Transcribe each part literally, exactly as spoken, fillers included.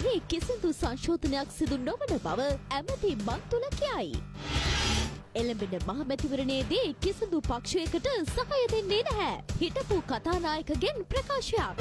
ක්‍රමවේදයන්හි කිසිදු සංශෝධනයක් සිදු නොවන බව ඇමති මන්තුල කියයි. එළඹෙන මහමැතිවරණයේදී කිසිදු පක්ෂයකට සහාය දෙන්නේ නැහැ. හිටපු කතානායකගෙන් ප්‍රකාශයක්.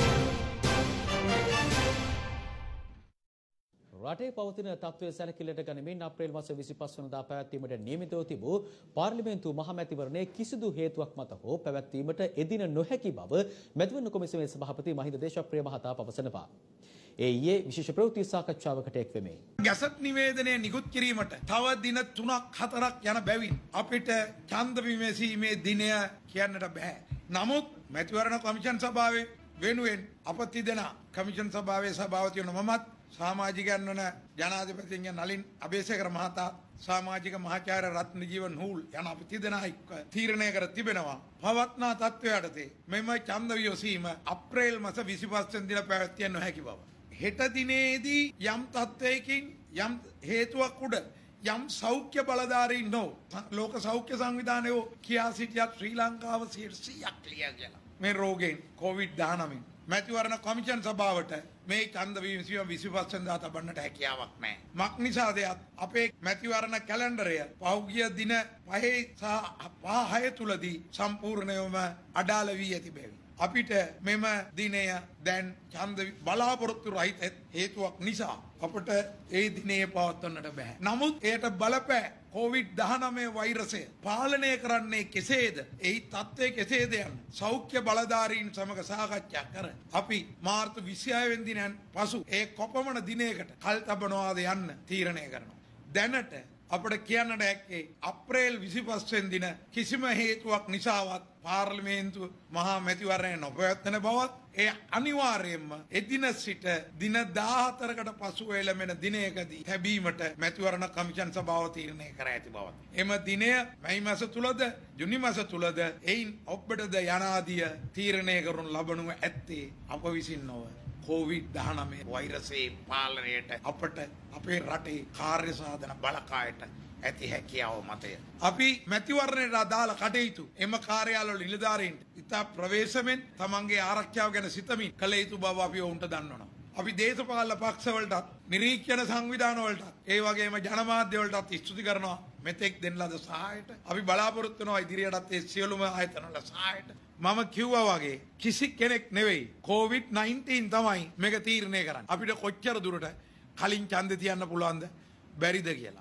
රටේ පවතින තත්ත්වය සැලකිල්ලට ගනිමින් අප්‍රේල් මාස විසිපස් වනදා පැවැත්වීමට නියමිතව තිබූ පාර්ලිමේන්තු මහමැතිවරණයේ කිසිදු හේතුවක් මත හෝ පැවැත්වීමට එදින නොහැකි බව මැතිවරණ කොමිසමේ සභාපති මහින්ද දේශප්‍රිය මහතා පවසනවා. ඒ ඊයේ විශේෂ ප්‍රවෘත්ති සාකච්ඡාවකට එක් වෙමි. ගැසට් නිවේදනය නිකුත් කිරීමට තව දින තුනක් හතරක් යන බැවින් අපිට ඡන්ද විමසීමේ දිනය කියන්නට බෑ. නමුත් මැතිවරණ කොමිෂන් සභාවේ වෙනුවෙන් අපත්ති දෙන කොමිෂන් සභාවේ සභාපති වන මමත් සමාජිකයන් වන ජනාධිපතිඥ නලින් අබේසේකර මහතා සමාජික මහාචාර්ය රත්නජීව නූල් යන අපත්ති දෙන තීරණය කර තිබෙනවා. පවත්නා තත්ත්වයට තේ මෙම ඡන්ද විමසීම අප්‍රේල් මාස විසිපස් වෙනි දින පැවැත්විය නොහැකි බව. හෙට දිනේදී යම් තත්ත්වයකින් යම් හේතුවක් උඩ යම් සෞඛ්‍ය බලධාරීන් නෝ ලෝක සෞඛ්‍ය සංවිධානය කියා සිටියත් ශ්‍රී ලංකාව සියයක් ක්ලියර් කියලා මේ රෝගයෙන් කොවිඩ් දහනවය මැතිවරණ කොමිෂන් සභාවට මේ ඡන්ද විමසීම විසිපස් වෙනිදා තබන්නට හැකියාවක් නැහැ. මක් නිසාද අපේ මැතිවරණ කැලෙන්ඩරය පහුගිය දින පහේ සහ පහ හය තුලදී සම්පූර්ණයෙන්ම අඩාල වී ඇති බැවින් අපිට මෙම දිනය දැන් ඡන්ද බලාපොරොත්තු රහිත හේතුවක් නිසා අපට ඒ දිනේ පවත්වන්නට බෑ. නමුත් එයට බලපෑ කොවිඩ් දහනවය වෛරසය පාලනය කරන්නේ කෙසේද? එහි තත්ත්වය කෙසේද යන්න සෞඛ්‍ය බලධාරීන් සමග සාකච්ඡා කර අපි මාර්තු විසිහය වෙනි දිනයන් පසු ඒ කොපමණ දිනයකට කල් තබනවාද යන්න තීරණය කරනවා. දැනට අපට කියන්නට හැක්කේ අප්‍රේල් විසිපස් වෙනි දින කිසිම හේතුවක් නිසාවත් පාර්ලිමේන්තු මහා මැතිවරණය නොපැවැත්වෙන බවත් ඒ අනිවාර්යයෙන්ම එදින සිට දින දාහතරකට පසු එළඹෙන දිනයකදී ලැබීමට මැතිවරණ කමිෂන් සභාව තීරණය කර ඇති බවත්. එම දිනය මැයි මාස තුලද ජුනි මාස තුලද එයින් ඔබටද යනාදිය තීරණය කරනු ලබනු ඇත්තේ අප විසින් නොව කොවිඩ් දහනවය වෛරසයේ පාලනයට අපට අපේ රටේ කාර්ය සාධන බලකායට ඇති හැකියාව මතය. අපි මැතිවරණයට අදාළ කටයුතු එම කාර්යාලවල නිලධාරීන්ට ඉතා ප්‍රවේශමෙන් තමන්ගේ ආරක්ෂාව ගැන සිතමින් කළ යුතු බව අපි ඔවුන්ට දන්වනවා. අපි දේශපාලන පක්ෂවලටත් නිරීක්ෂණ සංවිධාන වලටත් ඒ වගේම ජනමාධ්‍ය වලටත් ස්තුති කරනවා මෙතෙක් දෙන ලද සහායට. අපි බලාපොරොත්තු වෙනවා ඉදිරියටත් ඒ සියලුම ආයතන වල සහායට. මම කිව්වා වගේ කිසි කෙනෙක් නෙවෙයි කොවිඩ් නයින්ටීන් තමයි මේක තීරණය කරන්නේ. අපිට කොච්චර දුරට කලින් ඡන්දේ තියන්න පුළුවන්ද බැරිද කියලා.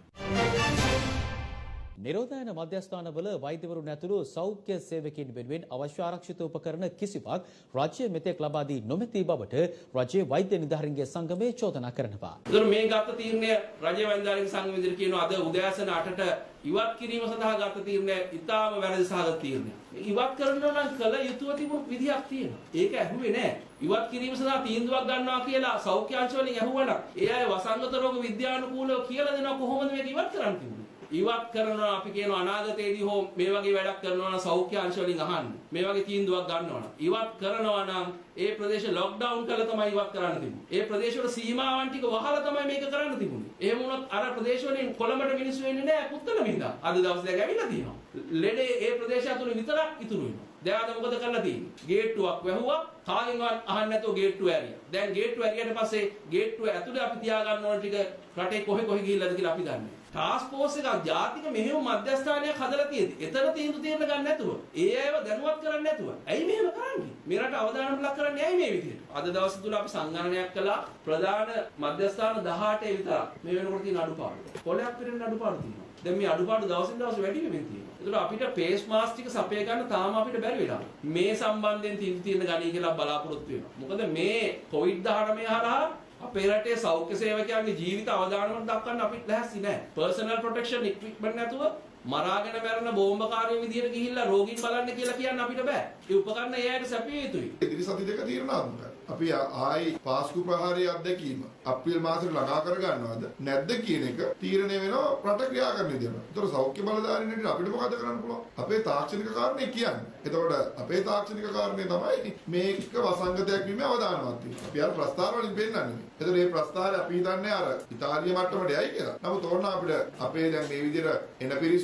නිරෝධායන මධ්‍යස්ථානවල වෛද්‍යවරුන් ඇතුළු සෞඛ්‍ය සේවකයන් වෙනුවෙන් අවශ්‍ය ආරක්ෂිත උපකරණ කිසිවක් රාජ්‍ය මෙතෙක් ලබා දී නොමැති බවට රජයේ වෛද්‍ය නිලධාරීන්ගේ සංගමය චෝදනා කරනවා. ඒතර මේ ගත තීරණය රජයේ වෛද්‍ය නිලධාරීන් සංගමය විදිහට කියනවා අද උදෑසන අටට ඉවත් කිරීම සඳහා ගත තීරණය ඉතාම වැරදි සහගත තීරණයක්. ඉවත් කරනවා නම් කළ යුතුව තිබුණු විදියක් තියෙනවා. ඒක ඇහුවේ නෑ. ඉවත් කිරීම සඳහා තීන්දුවක් ගන්නවා කියලා සෞඛ්‍ය අංශ වලින් ඇහුවනම් ඒ අය වසංගත රෝග විද්‍යානුකූලව කියලා දෙනවා කොහොමද මේක ඉවත් කරන්න තිබුණේ? ඉවත් කරනවා අපි කියනවා අනාගතයේදී හෝ මේ වගේ වැඩක් කරනවා නම් සෞඛ්‍ය අංශ වලින් අහන්න. මේ වගේ තීන්දුවක් ගන්නවා නම් ඉවත් කරනවා නම් ඒ ප්‍රදේශ ලොක්ඩවුන් කළා තමයි ඉවත් කරන්න තිබුණේ. ඒ ප්‍රදේශ වල සීමාවන් ටික වහලා තමයි මේක කරන්න තිබුණේ. එහෙම වුණොත් අර ප්‍රදේශ වලින් කොළඹට මිනිස්සු එන්නේ නැහැ පුත්තල මින්දා. අද දවස් දෙක ඇවිල්ලා තියෙනවා. ලෙඩේ ඒ ප්‍රදේශය ඇතුළේ විතරක් ඉතුරු වෙනවා. දැන් අද මොකද කරලා තියෙන්නේ? ගේට්ටුවක් වැහුවා. කාගෙන්වත් අහන්න නැතුව ගේට්ටුව ඇරියා. දැන් ගේට්ටුව ඇරියට පස්සේ ගේට්ටුව ඇතුලේ අපි තියාගන්න ඕන ටික රටේ කොහෙ කොහෙ ගිහිල්ලාද කියලා අපි දන්නේ. ටාස්ක් ෆෝස් එකක් ජාතික මෙහෙම මධ්‍යස්ථානයක් හදලා තියෙදි. එතන තීන්දුව తీරන ගන්න නැතුව. ඒ අයව දැනුවත් කරන්නේ නැතුව. ඇයි මෙහෙම කරන්නේ? මේ රට අවදානම ලක් කරන්නේ ඇයි මේ විදිහට? අද දවස් තුල අපි සංගණනයක් කළා ප්‍රධාන මධ්‍යස්ථාන දහඅටේ විතරක්. මේ වෙනකොට තියෙන අඩුපාඩු. කොලයක් පිරෙන අඩුපාඩු තියෙනවා. දැන් මේ අඩුපාඩු දවසින් දවස වැඩි වෙමින් තියෙනවා. ඒතකොට අපිට පේස් මාස්ක් ටික සපය ගන්න තාම අපිට බැරි වෙලා. මේ සම්බන්ධයෙන් තීන්දුව తీරන ගණී කියලා බලාපොරොත්තු වෙනවා. මොකද මේ කොවිඩ් දහනවය හරහා අපේ රටේ සෞඛ්‍ය සේවකයන්ගේ ජීවිත අවදානමක් දක්වන්න අපිට ලැහැස්ති නැහැ. පර්සනල් ප්‍රොටෙක්ෂන් ඉක්විප්මන්ට් නැතුව මරාගෙන මැරෙන බෝම්බකාරයෝ විදියට ගිහිල්ලා රෝගීන් බලන්න කියලා කියන්න අපිට බෑ. ඒ උපකරණ ඒ අයට සැපිය යුතුයි. ඉදිරි සති දෙක තීරණාත්මකයි. අපි ආයි පාස්කු ප්‍රහාරයේ අත්දැකීම අප්‍රේල් මාසෙට ළඟා කර ගන්නවද නැද්ද කියන එක තීරණය වෙනවා රට ක්‍රියා කරන විදිහට. ඒතර සෞඛ්‍ය බලධාරීන්ට අපිට මොකද කරන්න පුළුවන්? අපේ තාක්ෂණික කාරණේ කියන්නේ. එතකොට අපේ තාක්ෂණික කාරණේ තමයි මේක වසංගතයක් වීමේ අවදානමක් තියෙනවා. අපි අර ප්‍රස්තාර වලින් පෙන්නන්නේ. එතකොට මේ ප්‍රස්තාරය අපි හිතන්නේ අර ඉතාලිය මට්ටමට යයි කියලා. නමුත් ඕන අපිට අපේ දැන් මේ විදිහට එන පිරිස්ව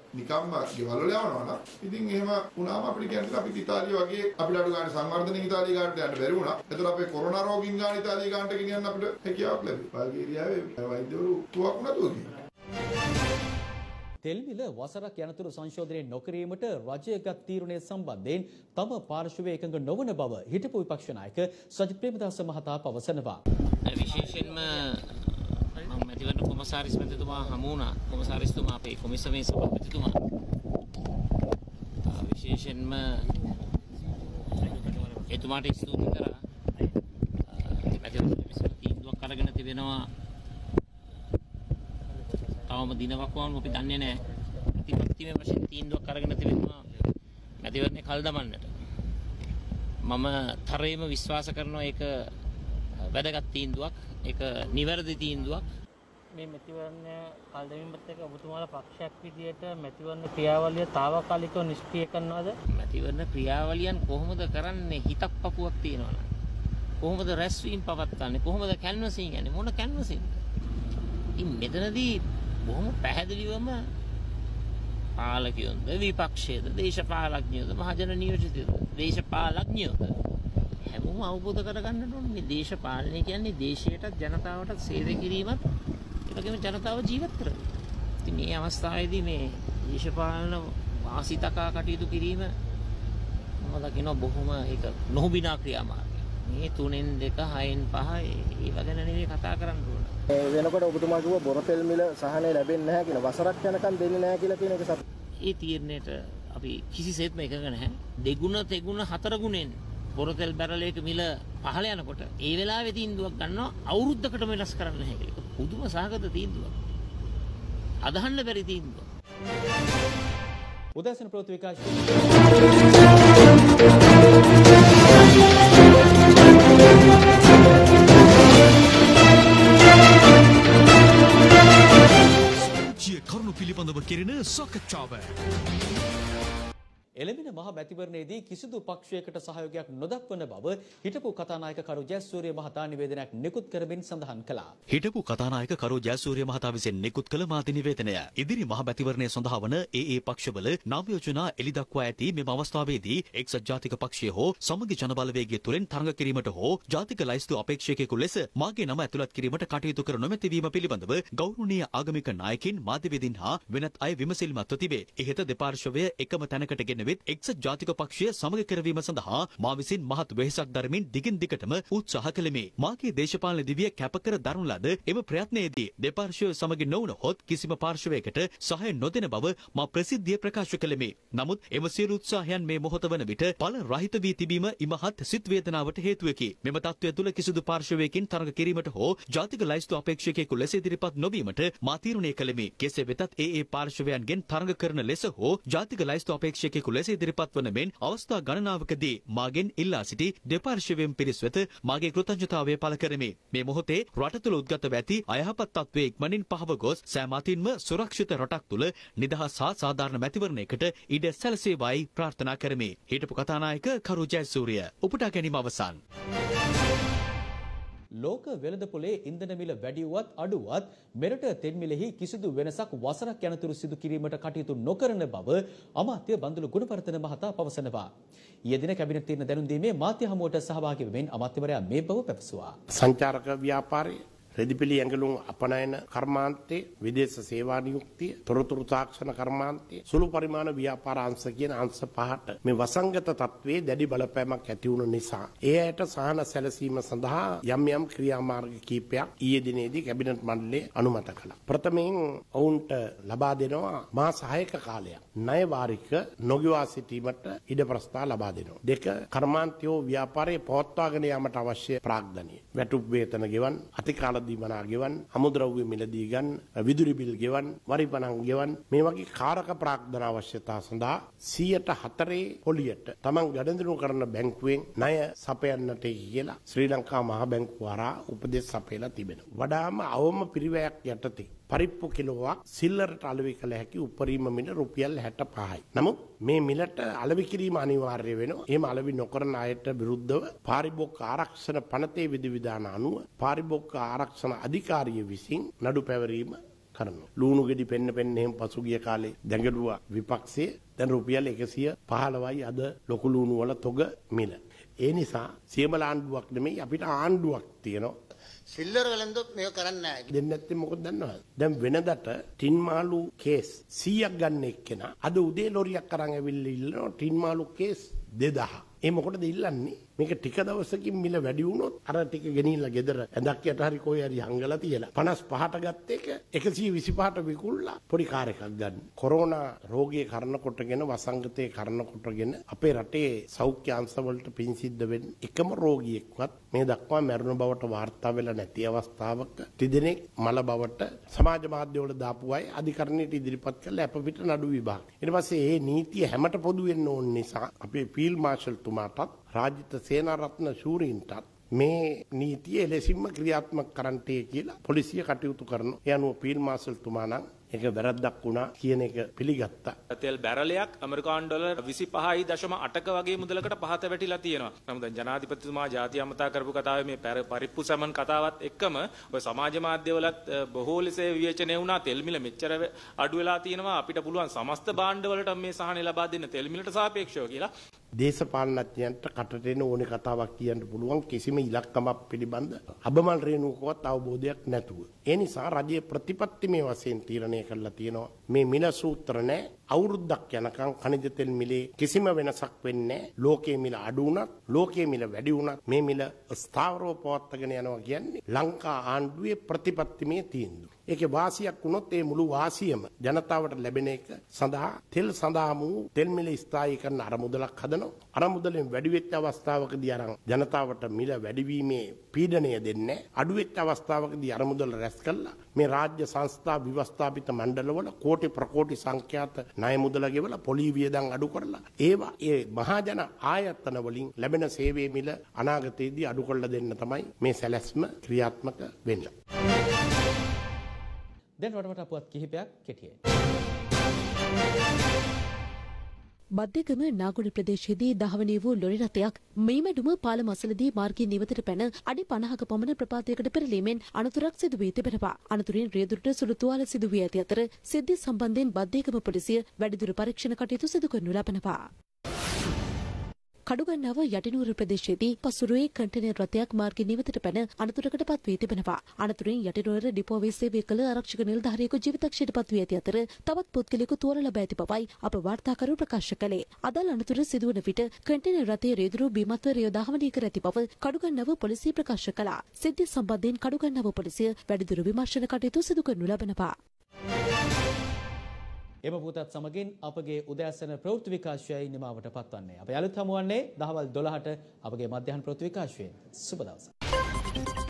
නිකම්ම ගෙවල් වල යවනවා නම් ඉතින් එහෙම වුණාම අපිට කියන්නේ අපි ඉතාලිය වගේ අපිට අඩු ගන්න සංවර්ධන ඉතාලිය ගන්නට යන්න බැරි වුණා. ඒතර අපේ කොරෝනා රෝගීන් ගන්න ඉතාලිය ගන්නට ගෙනියන්න අපිට හැකියාවක් ලැබුණා. බල්ගේරියාවේ වෛද්‍යවරු තුවක් නැතුව ගියා. තෙල්මිල වසරක් යනතුරු සංශෝධනය නොකිරීමට රජය ගත් තීරණය සම්බන්ධයෙන් තම පාර්ශවයේ එකඟ නොවන බව හිටපු විපක්ෂ නායක සජිත් ප්‍රේමදාස මහතා පවසනවා. විශේෂයෙන්ම මම මැතිවරණ කොමසාරිස් මැතිතුමා හමු වුණා. කොමසාරිස්තුමා අපේ කොමිසමේ සභාපතිතුමා. විශේෂයෙන්ම එතුමාට ස්තුති කරා. මැතිවරණ කොමිසම තීන්දුවක් අරගෙන තිබෙනවා. තවම දිනවක්වම අපි දන්නේ නැහැ. ප්‍රතිපත්තිමය වශයෙන් තීන්දුවක් අරගෙන තිබෙනවා මැතිවරණේ කල් දමන්නට. මම තරයේම විශ්වාස කරනවා ඒක වැදගත් තීන්දුවක්. ඒක නිවැරදි තීන්දුවක්. මේ මැතිවරණය කල් දැමීමත් එක්ක ඔබතුමාලා පක්ෂයක් විදියට මැතිවරණ ක්‍රියාවලිය తాවකාලිකව නිෂ්ක්‍රිය කරනවද? මැතිවරණ ක්‍රියාවලියන් කොහොමද කරන්නේ? හිතක් පපුවක් තියනවනේ. කොහොමද රැස්වීම පවත්වන්නේ? කොහොමද කැන්වසින් යන්නේ? මොන කැන්වසින්ද? ඉතින් මෙතනදී බොහොම පැහැදිලිවම පාලකයන්ද විපක්ෂයේද දේශපාලඥයෝද මහජන නියෝජිතයෝද දේශපාලඥයෝද හැමෝම අවබෝධ කරගන්න ඕනේ මේ දේශපාලනය කියන්නේ දේශයටත් ජනතාවටත් සේවය කිරීමත් ඒ වගේම ජනතාව ජීවත් කරගන්න. ඉතින් මේ අවස්ථාවේදී මේ දේශපාලන වාසිතකා කටයුතු කිරීම මම දකිනවා බොහොම ඒක නොහුබිනා ක්‍රියාමාර්ගයක්. මේ තුනෙන් දෙක හයෙන් පහ ඒ වගේ නෙවෙයි කතා කරන්න ඕන. වෙනකොට ඔබතුමා කිව්වා බොරතෙල් මිල සහනය ලැබෙන්නේ නැහැ කියලා. වසරක් යනකම් දෙන්නේ නැහැ කියලා කියන එක සත්‍ය. ඒ තීරණයට අපි කිසිසේත්ම එකඟ නැහැ. දෙගුණ තෙගුණ හතර ගුණෙන් බොරතෙල් බැරලයක මිල පහළ යනකොට ඒ වෙලාවේ තීන්දුවක් ගන්නවා අවුරුද්දකට වෙනස් කරන්න නැහැ කියලා. ඒක පුදුම සහගත තීන්දුවක්. අදහන්න බැරි තීන්දුවක්. උදෑසන ප්‍රවෘත්ති විකාශය කරුණු පිළිබඳව කෙරෙන සාකච්ඡාව. එළඹෙන මහ මැතිවරණයේදී කිසිදු පක්ෂයකට සහයෝගයක් නොදක්වන බව හිටපු කතානායක කරු ජයසූරිය මහතා නිවේදනයක් නිකුත් කරමින් සඳහන් කළා. හිටපු කතානායක කරු ජයසූරිය මහතා විසින් නිකුත් කළ මාධ්‍ය නිවේදනය ඉදිරි මහ මැතිවරණය සඳහා වන ඒ ඒ පක්ෂවල නාම යෝජනා එළි දක්වා ඇති මෙම අවස්ථාවේදී එක්සත් ජාතික පක්ෂය හෝ සමගි ජනබලවේගය තුළින් තරඟ කිරීමට හෝ ජාතික ලයිස්තු අපේක්ෂකයෙකු ලෙස මාගේ නම ඇතුළත් කිරීමට කටයුතු කර නොමැති වීම පිළිබඳව ගෞරවනීය ආගමික නායකින් මාධ්‍යවේදීන් හා වෙනත් අය විමසිලිමත්ව තිබේ. ඉහත දෙපාර්ශවය එකම තැනකට ගෙන එක්සත් ජාතික පක්ෂය සමග කරවීම සඳහා මා විසින් මහත් වෙහෙසක් දරමින් දිගින් දිගටම උත්සාහ කළෙමි. මාගේ දේශපාලන දිවිය කැපකර දරන ලද එම ප්‍රයත්නයේදී දෙපාර්ශ්වය සමග නොවුනහොත් කිසිම පාර්ශවයකට සහාය නොදෙන බව මා ප්‍රසිද්ධිය ප්‍රකාශ කළෙමි. නමුත් එම සියලු උත්සාහයන් මේ මොහොත වන විට ඵල රහිත වී තිබීම ඉමහත් සිත් වේදනාවට හේතුවකි. මෙම තත්ත්වය තුළ කිසිදු පාර්ශවයකින් තරඟ කිරීමට හෝ ජාතික ලයිස්තු අපේක්ෂකයෙකු ලෙස ඉදිරිපත් නොවීමට මා තීරණය කළෙමි. කෙසේ වෙතත් ඒ ඒ පාර්ශවයන්ගෙන් තරඟ කරන ලෙස හෝ ජාතික ලයිස්තු අපේක්ෂකයෙකු ලෙස ඉදිරිපත් වන මෙන් අවස්ථා ගණනාවකදී මාගෙන් ඉල්ලා සිටි දෙපාර්ශවයෙන් පිරිස් වෙත මාගේ කෘතඥතාවය පළ කරමි. මේ මොහොතේ රට තුළ උද්ගතව ඇති අයහපත් තත්ත්වයේ ඉක්මනින් පහව ගොස් සෑම අතින්ම සුරක්ෂිත රටක් තුළ නිදහස් හා සාධාරණ මැතිවරණයකට ඉඩ සැලසේවායි ප්‍රාර්ථනා කරමි. හිටපු කතානායක කරු ජයසූරිය. උපුටා ගැනීම අවසන්. ලෝක වෙළඳපොලේ ඉන්ධන මිල වැඩි වුවත් අඩු වුවත් මෙරට තෙල් මිලෙහි කිසිදු වෙනසක් වසරක් යනතුරු සිදු කිරීමට කටයුතු නොකරන බව අමාත්‍ය බන්දුල ගුණවර්ධන මහතා පවසනවා. ඊයේ දින කැබිනට් තීරණ දැනුම් දීමේ මාධ්‍ය හමුවට සහභාගී වෙමින් අමාත්‍යවරයා මේ බව පැවසුවා. සංචාරක ව්‍යාපාරයේ රෙදිපිලි ඇඟලුම් අපනයන කර්මාන්තයේ විදේශ සේවා නියුක්තිය තොරතුරු තාක්ෂණ කර්මාන්තයේ සුළු පරිමාණ ව්‍යාපාර අංශ කියන අංශ පහට මේ වසංගත තත්ත්වයේ දැඩි බලපෑමක් ඇති වුණු නිසා ඒ ඇයට සහන සැලසීම සඳහා යම් යම් ක්‍රියාමාර්ග කීපයක් ඊයේ දිනේදී කැබිනට් මණ්ඩලය අනුමත කළා. ප්‍රථමයෙන් ඔවුන්ට ලබා දෙනවා මාස හයක කාලයක් ණය වාරික නොගිවා සිටීමට ඉඩ ප්‍රස්තාව ලබා දෙනවා. දෙක කර්මාන්තයෝ ව්‍යාපාරයේ පවත්වාගෙන යාමට අවශ්‍ය ප්‍රාග්ධනිය වැටුප් වේතන ගෙවන් අතිකාල දීමනා ගෙවන් අමුද්‍රව්‍ය මිලදී ගන්න විදුලි බිල් ගෙවන් වරිපණන් ගෙවන් මේ වගේ කාරක ප්‍රාග්ධන අවශ්‍යතා සඳහා සියයට හතරේ පොලියට තමන් ගඩඳුණු කරන බැංකුවෙන් ණය සපයන්නට කියලා ශ්‍රී ලංකා මහ බැංකුව හරහා උපදෙස් සපයලා තිබෙනවා. වඩාම අවම පිරිවැයක් යටතේ පරිප්පු කිලෝවක් සිල්ලරට අලෙවි කළ හැකි උපරිම මිල රුපියල් හැට පහයි. නමුත් මේ මිලට අලෙවි කිරීම අනිවාර්ය වෙනවා. එහෙම අලෙවි නොකරන අයට විරුද්ධව පාරිභෝගික ආරක්ෂණ පනතේ විධිවිධාන අනුව පාරිභෝගික ආරක්ෂණ අධිකාරිය විසින් නඩු පැවරීම කරනවා. ලුණු ගෙඩි පෙන්න පෙන්න එහෙම පසුගිය කාලේ දැඟලුවා විපක්ෂයේ. දැන් රුපියල් එකසිය පහළොවයි අද ලොකු ලුණු වල තොග මිල. ඒ නිසා සියමල ආණ්ඩුවක් නෙමෙයි අපිට ආණ්ඩුවක් තියෙනවා. සිල්ලර වලඳොත් මේක කරන්නේ නැහැ. දෙන්නේ නැත්නම් මොකද දන්නවද? දැන් වෙනදට ටින් මාළු කේස් සීයක් ගන්න එක්කෙනා අද උදේ ලොරියක් අරන් ඇවිල්ලා ඉල්ලනවා ටින් මාළු කේස් දෙදාහ. ඒ මොකටද ඉල්ලන්නේ? මේක ටික දවසකින් මිල වැඩි වුණොත් අර ටික ගෙනිල්ලා ගෙදර ඇඳක් යට හරි කොයි හරි හංගලා තියලා පනස් පහට ගත්ත එක එකසිය විසිපහට විකුණලා පොඩි කාර් එකක් ගන්න. කොරෝනා රෝගයේ කරන කොටගෙන වසංගතයේ කරන කොටගෙන අපේ රටේ සෞඛ්‍ය අංශවලට පින් සිද්ධ වෙන්නේ එකම රෝගියෙක්වත් මේ දක්වා මරණ බවට වාර්තා වෙලා නැති අවස්ථාවක තිදෙනෙක් මල බවට සමාජ මාධ්‍යවල දාපු අය අධිකරණයට ඉදිරිපත් කළා අප පිට නඩු විභාග. ඊට පස්සේ මේ නීතිය හැමට පොදු වෙන්න ඕන නිසා අපේ ෆීල්ඩ් මාර්ෂල් තුමාටත් රාජිත සේනාරත්න ශූරීන්ටත් මේ නීතිය එලෙසින්ම ක්‍රියාත්මක කරන්නට කියලා පොලිසිය කටයුතු කරනවා. ඒ අනුව ෆීල්ඩ් මාර්ෂල් තුමා නම් ඒක වැරද්දක් වුණා කියන එක පිළිගත්තා. තෙල් බැරලයක් ඇමරිකානු ඩොලර් විසිපහයි දශම අටක වගේ මුදලකට පහත වැටිලා තියෙනවා. නමුත් දැන් ජනාධිපතිතුමා ජාතිය අමතා කරපු කතාවේ මේ පරිප්පු සමන් කතාවත් එක්කම ඔය සමාජ මාධ්‍යවලත් බොහෝ ලෙස විවේචනය වුණා. තෙල් මිල මෙච්චර අඩු වෙලා තියෙනවා අපිට පුළුවන් සමස්ත භාණ්ඩවලට මේ සහනය ලබා දෙන්න තෙල් මිලට සාපේක්ෂව කියලා. දේශපාලනඥයන්ට කටට එන ඕනේ කතාවක් කියන්න පුළුවන් කිසිම ඉලක්කමක් පිළිබඳ අබමල් රේණුවකවත් අවබෝධයක් නැතුව. ඒ නිසා රජයේ ප්‍රතිපත්තිමය වශයෙන් තීරණය කරලා තියෙනවා මේ මිල සූත්‍ර නැහැ. අවුරුද්දක් යනකම් khනිජ තෙල් මිලේ කිසිම වෙනසක් වෙන්නේ නැහැ. ලෝකයේ මිල අඩු වුණත් ලෝකයේ මිල වැඩි වුණත් මේ මිල ස්ථාවරව පවත්වාගෙන යනවා කියන්නේ ලංකා ආණ්ඩුවේ ප්‍රතිපත්තිමය තීන්දුව. ඒකේ වාසියක් වුණොත් ඒ මුළු වාසියම ජනතාවට ලැබෙන එක සඳහා තෙල් සඳහා වූ තෙල් මිල ස්ථායී කරන අරමුදලක් හදනවා. අරමුදලෙන් වැඩි වෙච්ච අවස්ථාවකදී අරන් ජනතාවට මිල වැඩිවීමේ පීඩනය දෙන්නේ අඩු වෙච්ච අවස්ථාවකදී අරමුදල රැස් කළා මේ රාජ්‍ය සංස්ථා ව්‍යවස්ථාපිත මණ්ඩලවල කෝටි ප්‍රකෝටි සංඛ්‍යාත ණය මුදල ගෙවලා පොලී වියදම් අඩු කරලා ඒවා ඒ මහජන ආයතන වලින් ලැබෙන සේවයේ මිල අනාගතයේදී අඩු කරලා දෙන්න තමයි මේ සැලැස්ම ක්‍රියාත්මක වෙන්නේ. දැන් රටවට අපුවත් කිහිපයක් කෙටියෙන්. බද්දේගම නාගොඩ ප්‍රදේශයේදී දහවනය වූ ලොරි රථයක් මීමැඩුම පාලම අසලදී මාර්ගයේ නිවතට පැන අඩි පනහක පමණ ප්‍රපාතයකට පෙරලීමෙන් අනතුරක් සිදු වී තිබෙනවා. අනතුරින් රියදුරට සුළු තුවාල සිදු වී ඇති අතර සිද්ධිය සම්බන්ධයෙන් බද්දේගම පොලිසිය වැඩිදුර පරීක්ෂණ කටයුතු සිදු කරනු ලබනවා. කඩුගන්නාව යටිනුවර ප්‍රදේශයේදී පසුරුවේ කන්ටේනර් රථයක් මාර්ගයේ නිවතට පැන අනතුරකට පත් වී තිබෙනවා. අනතුරින් යටිනුවර ඩිපෝවේ සේවය කළ ආරක්ෂක නිලධාරියෙකු ජීවිතක්ෂයට පත් වී ඇති අතර තවත් පුද්ගලයෙකු තුවාල ලබා ඇති බවයි අප වාර්තාකරු ප්‍රකාශ කළේ. අදාළ අනතුර සිදුවන විට කන්ටේනර් රථයේ රියදුරු බීමත්ව රියව දහවනය කර ඇති බව කඩුගන්නාව පොලිසිය ප්‍රකාශ කළා. සිද්ධිය සම්බන්ධයෙන් කඩුගන්නාව පොලිසිය වැඩිදුර විමර්ශන කටයුතු සිදු කරනු ලබනවා. එම පුතත් සමගින් අපගේ උදෑසන ප්‍රවෘත්ති විකාශයයි නිමාවට පත්වන්නේ. අප යළිත් හමුවන්නේ දහවල් දොළහට අපගේ මධ්‍යහන ප්‍රවෘත්ති විකාශයෙන්. සුබ දවසක්.